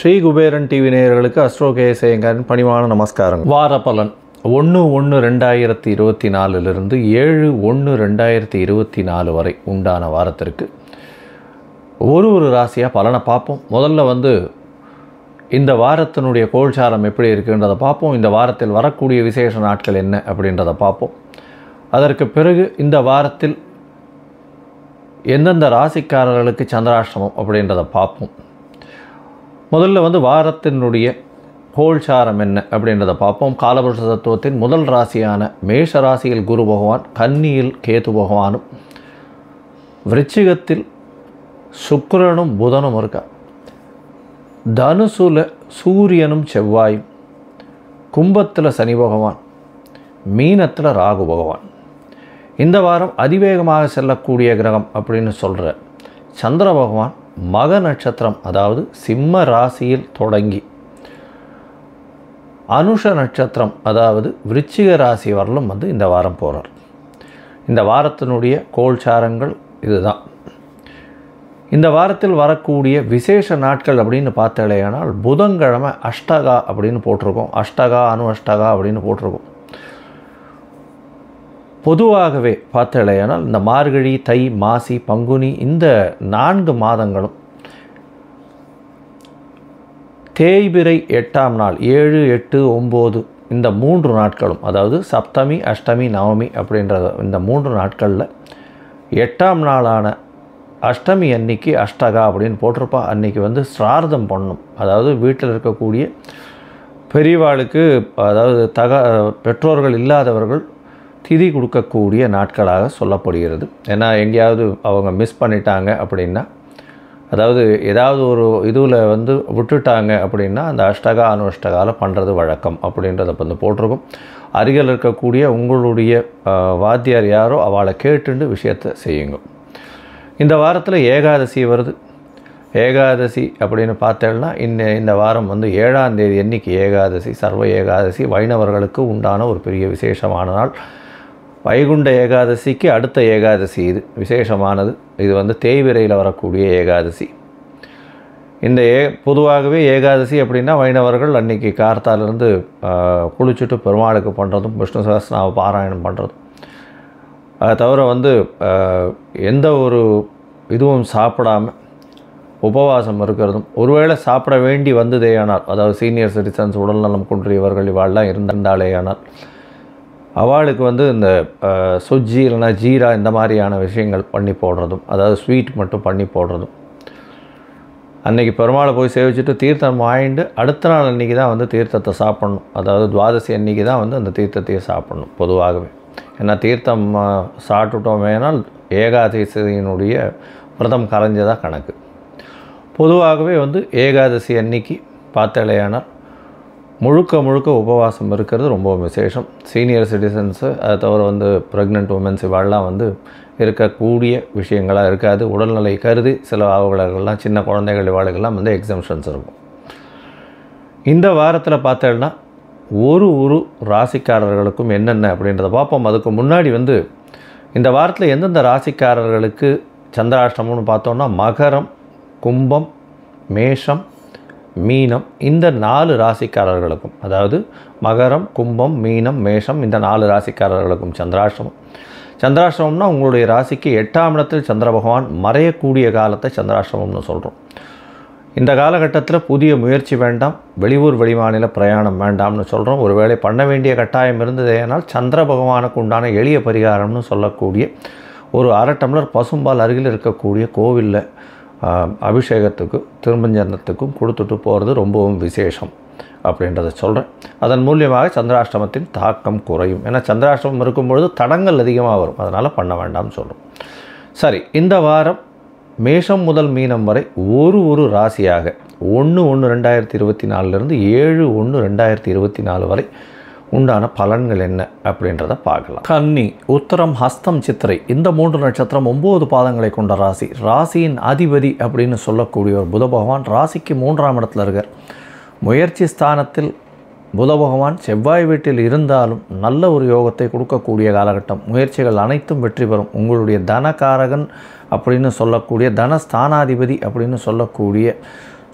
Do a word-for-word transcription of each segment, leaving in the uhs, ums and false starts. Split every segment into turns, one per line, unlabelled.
Sri Kuberan TV நேயர்களுக்கு astro KS ஐயங்காரின் பணிவான நமஸ்காரம். வார பலன் ஒன்று ஒன்று ரெண்டாயிரத்தி இருபத்தி நாலுலிருந்து ஏழு ஒன்று ரெண்டாயிரத்தி இருபத்தி நாலு வரை உண்டான வாரத்திற்கு ஒரு ஒரு ராசியாக பலனை பார்ப்போம். முதல்ல வந்து இந்த வாரத்தினுடைய கோல்சாரம் எப்படி இருக்குன்றதை பார்ப்போம். இந்த வாரத்தில் வரக்கூடிய விசேஷ நாட்கள் என்ன அப்படின்றத பார்ப்போம். அதற்கு பிறகு இந்த வாரத்தில் எந்தெந்த ராசிக்காரர்களுக்கு சந்திராஷ்டமம் அப்படின்றத பார்ப்போம். முதல்ல வந்து வாரத்தினுடைய கோல்சாரம் என்ன அப்படின்றத பார்ப்போம். காலபுருஷ தத்துவத்தின் முதல் ராசியான மேஷ ராசியில் குரு பகவான், கன்னியில் கேது பகவானும், விருச்சிகத்தில் சுக்கிரனும் புதனும் இருக்கா, தனுசுல சூரியனும் செவ்வாயும், கும்பத்தில் சனி பகவான், மீனத்தில் ராகு பகவான். இந்த வாரம் அதிவேகமாக செல்லக்கூடிய கிரகம் அப்படின்னு சொல்கிற சந்திர பகவான் மக நட்சத்திரம், அதாவது சிம்ம ராசியில் தொடங்கி அனுஷ நட்சத்திரம், அதாவது விருச்சிக ராசி வரலும் வந்து இந்த வாரம் போகிறார். இந்த வாரத்தினுடைய கோல்சாரங்கள் இதுதான். இந்த வாரத்தில் வரக்கூடிய விசேஷ நாட்கள் அப்படின்னு பார்த்தாலேயானால் புதன்கிழமை அஷ்டகா அப்படின்னு போட்டிருக்கோம். அஷ்டகா அனு அஷ்டகா அப்படின்னு போட்டிருக்கோம். பொதுவாகவே பார்த்தாலேயானால் இந்த மார்கழி, தை, மாசி, பங்குனி இந்த நான்கு மாதங்களும் தேய்பிறை எட்டாம் நாள் ஏழு எட்டு ஒம்பது இந்த மூன்று நாட்களும், அதாவது சப்தமி, அஷ்டமி, நவமி அப்படின்ற இந்த மூன்று நாட்களில் எட்டாம் நாளான அஷ்டமி அன்னைக்கு அஷ்டகா அப்படின்னு போட்டிருப்பா. அன்றைக்கி வந்து ஸ்ரார்த்தம் பண்ணணும். அதாவது வீட்டில் இருக்கக்கூடிய பெரியவாளுக்கு, அதாவது தக பெற்றோர்கள் இல்லாதவர்கள் திதி கொடுக்கக்கூடிய நாட்களாக சொல்லப்படுகிறது. ஏன்னா எங்கேயாவது அவங்க மிஸ் பண்ணிட்டாங்க அப்படின்னா, அதாவது ஏதாவது ஒரு இதுவில் வந்து விட்டுட்டாங்க அப்படின்னா அந்த அஷ்டகா அனுஷ்டகாவில் பண்ணுறது வழக்கம் அப்படின்றத வந்து போட்டிருக்கும். அருகில் இருக்கக்கூடிய உங்களுடைய வாத்தியார் யாரோ அவளை கேட்டுண்டு விஷயத்தை செய்யுங்க. இந்த வாரத்தில் ஏகாதசி வருது. ஏகாதசி அப்படின்னு பார்த்தேன்னா இந்த இந்த வாரம் வந்து ஏழாம் தேதி அன்னைக்கு ஏகாதசி, சர்வ ஏகாதசி வைணவர்களுக்கு உண்டான ஒரு பெரிய விசேஷமான நாள். வைகுண்ட ஏகாதசிக்கு அடுத்த ஏகாதசி இது விசேஷமானது. இது வந்து தேய்விரையில் வரக்கூடிய ஏகாதசி. இந்த ஏ பொதுவாகவே ஏகாதசி அப்படின்னா வைணவர்கள் அன்றைக்கி கார்த்தாலிருந்து குளிச்சுட்டு பெருமாளுக்கு பண்ணுறதும், விஷ்ணு சகஸ்ரநாம பாராயணம் பண்ணுறதும், அதை தவிர வந்து எந்த ஒரு இதுவும் சாப்பிடாமல் உபவாசம் இருக்கிறதும், ஒருவேளை சாப்பிட வேண்டி வந்ததேயானால், அதாவது சீனியர் சிட்டிசன்ஸ், உடல்நலம் குன்றியவர்கள் இவாள்லாம் இருந்தாலேயானால் அவளுக்கு வந்து இந்த சுஜ்ஜி இல்லைனா ஜீரா இந்த மாதிரியான விஷயங்கள் பண்ணி போடுறதும், அதாவது ஸ்வீட் மட்டும் பண்ணி போடுறதும், அன்றைக்கி பெருமாளை போய் சேவிச்சுட்டு தீர்த்தம் வாங்கிட்டு அடுத்த நாள் அன்றைக்கி தான் வந்து தீர்த்தத்தை சாப்பிட்ணும். அதாவது துவாதசி அன்றைக்கி தான் வந்து அந்த தீர்த்தத்தையே சாப்பிட்ணும் பொதுவாகவே. ஏன்னா தீர்த்தம் சாப்பிட்டுட்டோம் வேணால் ஏகாதசியினுடைய விரதம் கரைஞ்சதாக கணக்கு. பொதுவாகவே வந்து ஏகாதசி அன்னைக்கு பார்த்தாலேயானால் முழுக்க முழுக்க உபவாசம் இருக்கிறது ரொம்ப விசேஷம். சீனியர் சிட்டிசன்ஸு, அதை தவிர வந்து ப்ரெக்னென்ட் உமன்ஸ் இவாள்லாம் வந்து இருக்கக்கூடிய விஷயங்களாக இருக்காது. உடல்நிலை கருதி சில அவர்களெல்லாம் சின்ன குழந்தைகள் இவாளுக்கெல்லாம் வந்து எக்ஸம்ஷன்ஸ் இருக்கும். இந்த வாரத்தில் பார்த்தோன்னா ஒரு ஒரு ராசிக்காரர்களுக்கும் என்னென்ன அப்படின்றத பார்ப்போம். அதுக்கு முன்னாடி வந்து இந்த வாரத்தில் எந்தெந்த ராசிக்காரர்களுக்கு சந்திராஷ்டமம்னு பார்த்தோன்னா மகரம், கும்பம், மேஷம், மீனம் இந்த நாலு ராசிக்காரர்களுக்கும், அதாவது மகரம், கும்பம், மீனம், மேஷம் இந்த நாலு ராசிக்காரர்களுக்கும் சந்திராஷ்டமம். சந்திராஷ்டமம்னா உங்களுடைய ராசிக்கு எட்டாம் இடத்தில் சந்திர பகவான் மறையக்கூடிய காலத்தை சந்திராஷ்டமம்னு சொல்கிறோம். இந்த காலகட்டத்தில் புதிய முயற்சி வேண்டாம், வெளியூர் வெளிமாநில பிரயாணம் வேண்டாம்னு சொல்கிறோம். ஒருவேளை பண்ண வேண்டிய கட்டாயம் இருந்ததேனால் சந்திர பகவானுக்கு உண்டான எளிய பரிகாரம்னு சொல்லக்கூடிய ஒரு அரை டம்ளர் பசும்பால் அருகில் இருக்கக்கூடிய கோவிலில் அபிஷேகத்துக்கு திருமஞ்சனத்துக்கும் கொடுத்துட்டு போகிறது ரொம்பவும் விசேஷம் அப்படின்றத சொல்கிறேன். அதன் மூலியமாக சந்திராஷ்டமத்தின் தாக்கம் குறையும். ஏன்னா சந்திராஷ்டமம் இருக்கும்பொழுது தடங்கள் அதிகமாக வரும், அதனால் பண்ண வேண்டாம்னு சொல்கிறோம். சரி, இந்த வாரம் மேஷம் முதல் மீனம் வரை ஒரு ஒரு ராசியாக ஒன்று ஒன்று ரெண்டாயிரத்தி இருபத்தி நாலுலேருந்து ஏழு ஒன்று ரெண்டாயிரத்தி இருபத்தி நாலு வரை உண்டான பலன்கள் என்ன அப்படின்றத பார்க்கலாம். கன்னி, உத்தரம், ஹஸ்தம், சித்திரை இந்த மூன்று நட்சத்திரம் ஒம்பது பாதங்களை கொண்ட ராசி. ராசியின் அதிபதி அப்படின்னு சொல்லக்கூடிய ஒரு புத பகவான் ராசிக்கு மூன்றாம் இடத்துல இருக்கார். முயற்சி ஸ்தானத்தில் புத பகவான் செவ்வாய் வீட்டில் இருந்தாலும் நல்ல ஒரு யோகத்தை கொடுக்கக்கூடிய காலகட்டம். முயற்சிகள் அனைத்தும் வெற்றி பெறும். உங்களுடைய தனகாரகன் அப்படின்னு சொல்லக்கூடிய தனஸ்தானாதிபதி அப்படின்னு சொல்லக்கூடிய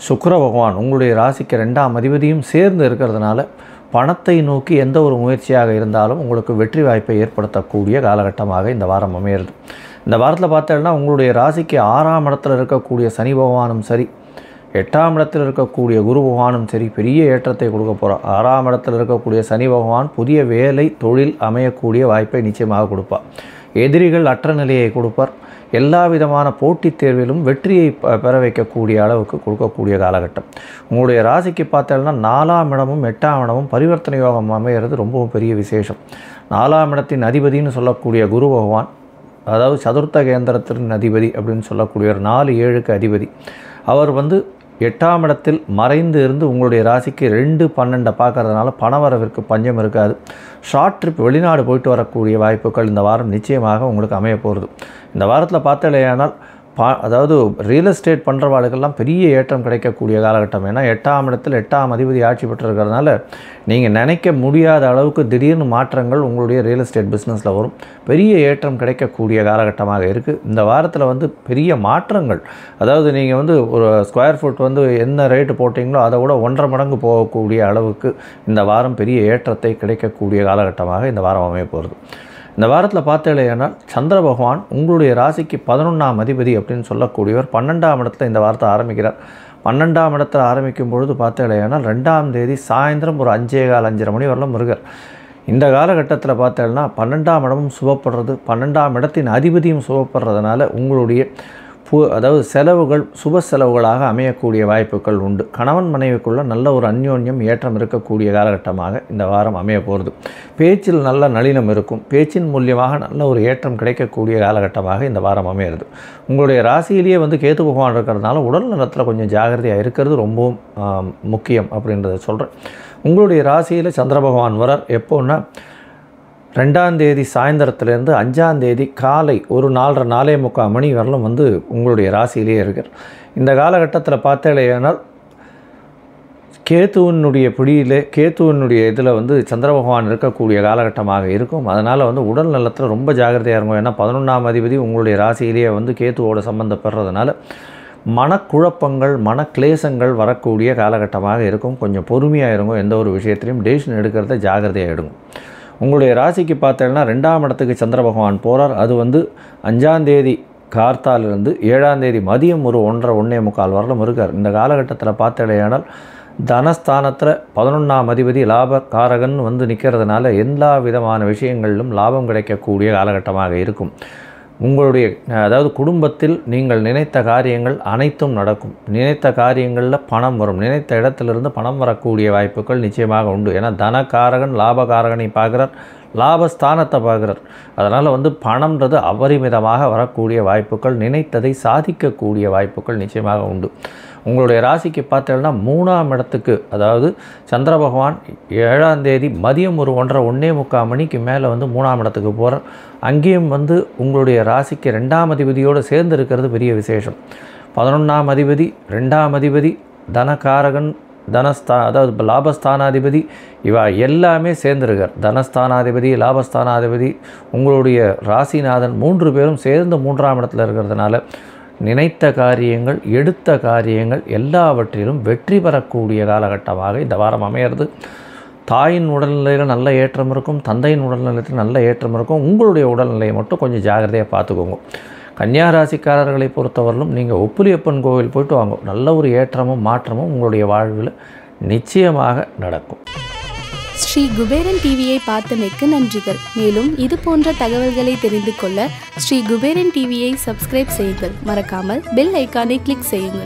சுக்கிர பகவான் உங்களுடைய ராசிக்கு ரெண்டாம் அதிபதியும் சேர்ந்து இருக்கிறதுனால பணத்தை நோக்கி எந்த ஒரு முயற்சியாக இருந்தாலும் உங்களுக்கு வெற்றி வாய்ப்பை ஏற்படுத்தக்கூடிய காலகட்டமாக இந்த வாரம் அமையிறது. இந்த வாரத்தில் பார்த்தீங்கன்னா உங்களுடைய ராசிக்கு ஆறாம் இடத்துல இருக்கக்கூடிய சனி பகவானும் சரி, எட்டாம் இடத்தில் இருக்கக்கூடிய குரு பகவானும் சரி பெரிய ஏற்றத்தை கொடுக்க போகிறார். ஆறாம் இடத்தில் இருக்கக்கூடிய சனி பகவான் புதிய வேலை தொழில் அமையக்கூடிய வாய்ப்பை நிச்சயமாக கொடுப்பார். எதிரிகள் அற்ற நிலையை கொடுப்பார். எல்லா விதமான போட்டித் தேர்விலும் வெற்றியை பெற வைக்கக்கூடிய அளவுக்கு கொடுக்கக்கூடிய காலகட்டம். உங்களுடைய ராசிக்கு பார்த்தீங்கன்னா நாலாம் இடமும் எட்டாம் இடமும் பரிவர்த்தனை யோகம் அமைகிறது ரொம்பவும் பெரிய விசேஷம். நாலாம் இடத்தின் அதிபதினு சொல்லக்கூடிய குரு பகவான், அதாவது சதுர்த்த கேந்திரத்தின் அதிபதி அப்படின்னு சொல்லக்கூடிய ஒரு நாலு ஏழுக்கு அதிபதி, அவர் வந்து எட்டாம் இடத்தில் மறைந்து இருந்து உங்களுடைய ராசிக்கு ரெண்டு பன்னெண்டை பார்க்கறதுனால பணவரவிற்கு பஞ்சம் இருக்காது. ஷார்ட் ட்ரிப் வெளிநாடு போயிட்டு வரக்கூடிய வாய்ப்புகள் இந்த வாரம் நிச்சயமாக உங்களுக்கு அமைய போகிறது. இந்த வாரத்தில் பார்த்தலையானால் பா அதாவது ரியல் எஸ்டேட் பண்ணுறவாளுக்கெல்லாம் பெரிய ஏற்றம் கிடைக்கக்கூடிய காலகட்டம். ஏன்னா எட்டாம் இடத்தில் எட்டாம் அதிபதி ஆட்சி பெற்றிருக்கிறதுனால நீங்கள் நினைக்க முடியாத அளவுக்கு திடீர்னு மாற்றங்கள் உங்களுடைய ரியல் எஸ்டேட் பிஸ்னஸில் வரும். பெரிய ஏற்றம் கிடைக்கக்கூடிய காலகட்டமாக இருக்குது. இந்த வாரத்தில் வந்து பெரிய மாற்றங்கள், அதாவது நீங்கள் வந்து ஒரு ஸ்கொயர் ஃபுட் வந்து என்ன ரேட்டு போட்டிங்களோ அதை விட ஒன்றரை மடங்கு போகக்கூடிய அளவுக்கு இந்த வாரம் பெரிய ஏற்றத்தை கிடைக்கக்கூடிய காலகட்டமாக இந்த வாரம் அமைய போகிறது. இந்த வாரத்தில் பார்த்தீங்கன்னா சந்திர பகவான் உங்களுடைய ராசிக்கு பதினொன்றாம் அதிபதி அப்படின்னு சொல்லக்கூடியவர் பன்னெண்டாம் இடத்துல இந்த வாரத்தை ஆரம்பிக்கிறார். பன்னெண்டாம் இடத்துல ஆரம்பிக்கும் பொழுது பார்த்தீங்கன்னா ரெண்டாம் தேதி சாயந்தரம் ஒரு அஞ்சே கால் அஞ்சரை மணி வரலாம் முருகர். இந்த காலகட்டத்தில் பார்த்தீங்கன்னா பன்னெண்டாம் இடமும் சுபப்படுறது, பன்னெண்டாம் இடத்தின் அதிபதியும் சுபப்படுறதுனால உங்களுடைய பு அதாவது செலவுகள் சுப செலவுகளாக அமையக்கூடிய வாய்ப்புகள் உண்டு. கணவன் மனைவிக்குள்ள நல்ல ஒரு அந்யோன்யம் ஏற்றம் இருக்கக்கூடிய காலகட்டமாக இந்த வாரம் அமைய போகிறது. பேச்சில் நல்ல நளினம் இருக்கும். பேச்சின் மூலியமாக நல்ல ஒரு ஏற்றம் கிடைக்கக்கூடிய காலகட்டமாக இந்த வாரம் அமையிறது. உங்களுடைய ராசியிலேயே வந்து கேது பகவான் இருக்கிறதுனால உடல் நலத்தில் கொஞ்சம் ஜாகிரதையாக இருக்கிறது ரொம்பவும் முக்கியம் அப்படின்றத சொல்கிறேன். உங்களுடைய ராசியில் சந்திர பகவான் வரார் எப்போன்னா ரெண்டாம் தேதி சாயந்தரத்துலேருந்து அஞ்சாம் தேதி காலை ஒரு நாலரை நாலே முக்கால் மணி வரலும் வந்து உங்களுடைய ராசியிலே இருக்கார். இந்த காலகட்டத்தில் பார்த்தேனால் கேத்துவனுடைய பிடியிலே கேத்துவனுடைய இதில் வந்து சந்திர பகவான் இருக்கக்கூடிய காலகட்டமாக இருக்கும். அதனால் வந்து உடல் நலத்தில் ரொம்ப ஜாகிரதையாக இருக்கும். ஏன்னா பதினொன்றாம் அதிபதி உங்களுடைய ராசியிலேயே வந்து கேத்துவோட சம்மந்தப்படுறதுனால மனக்குழப்பங்கள் மனக்லேசங்கள் வரக்கூடிய காலகட்டமாக இருக்கும். கொஞ்சம் பொறுமையாக இருக்கும். எந்த ஒரு விஷயத்திலையும் டெசிஷன் எடுக்கிறத ஜாகிரதையாக எடுக்கும். உங்களுடைய ராசிக்கு பார்த்தீங்கன்னா ரெண்டாம் இடத்துக்கு சந்திர பகவான் போகிறார். அது வந்து அஞ்சாந்தேதி கார்த்தாலிருந்து ஏழாம் தேதி மதியம் ஒரு ஒன்றரை ஒன்றே முக்கால் வரலும் இருக்கார். இந்த காலகட்டத்தில் பார்த்தடையானால் தனஸ்தானத்தில் பதினொன்றாம் அதிபதி லாபக்காரகன் வந்து நிற்கிறதுனால எல்லா விதமான விஷயங்களிலும் லாபம் கிடைக்கக்கூடிய காலகட்டமாக இருக்கும். உங்களுடைய அதாவது குடும்பத்தில் நீங்கள் நினைத்த காரியங்கள் அனைத்தும் நடக்கும். நினைத்த காரியங்களில் பணம் வரும். நினைத்த இடத்திலிருந்து பணம் வரக்கூடிய வாய்ப்புகள் நிச்சயமாக உண்டு. ஏன்னா தனக்காரகன் லாபகாரகனை பார்க்குறார், லாபஸ்தானத்தை பார்க்குறார். அதனால் வந்து பணம்ன்றது அபரிமிதமாக வரக்கூடிய வாய்ப்புகள், நினைத்ததை சாதிக்கக்கூடிய வாய்ப்புகள் நிச்சயமாக உண்டு. உங்களுடைய ராசிக்கு பார்த்தீங்கன்னா மூணாம் இடத்துக்கு அதாவது சந்திர பகவான் ஏழாம் தேதி மதியம் ஒரு ஒன்றரை ஒன்றே முக்கால் மணிக்கு மேலே வந்து மூணாம் இடத்துக்கு போகிறார். அங்கேயும் வந்து உங்களுடைய ராசிக்கு ரெண்டாம் அதிபதியோடு சேர்ந்து இருக்கிறது பெரிய விசேஷம். பதினொன்றாம் அதிபதி ரெண்டாம் அதிபதி தனகாரகன் தனஸ்தா அதாவது லாபஸ்தானாதிபதி இவா எல்லாமே சேர்ந்துருக்கார். தனஸ்தானாதிபதி லாபஸ்தானாதிபதி உங்களுடைய ராசிநாதன் மூன்று பேரும் சேர்ந்து மூன்றாம் இடத்துல இருக்கிறதுனால நினைத்த காரியங்கள் எடுத்த காரியங்கள் எல்லாவற்றிலும் வெற்றி பெறக்கூடிய காலகட்டமாக இந்த வாரம் அமையிறது. தாயின் உடல்நிலையில் நல்ல ஏற்றம் இருக்கும், தந்தையின் உடல்நிலையில் நல்ல ஏற்றம் இருக்கும். உங்களுடைய உடல்நிலையை மட்டும் கொஞ்சம் ஜாகிரதையாக பார்த்துக்கோங்க. கன்னியா ராசிக்காரர்களை பொறுத்தவரையிலும் நீங்கள் ஒப்புலியப்பன் கோவில் போய்ட்டு வாங்க. நல்ல ஒரு ஏற்றமும் மாற்றமும் உங்களுடைய வாழ்வில் நிச்சயமாக நடக்கும்.
ஸ்ரீ குபேரன் டிவியை பார்த்தமைக்கு நன்றிகள். மேலும் இது போன்ற தகவல்களை தெரிந்து கொள்ள ஸ்ரீ குபேரன் டிவியை சப்ஸ்கிரைப் செய்யுங்கள். மறக்காமல் பெல் ஐக்கானை கிளிக் செய்யுங்கள்.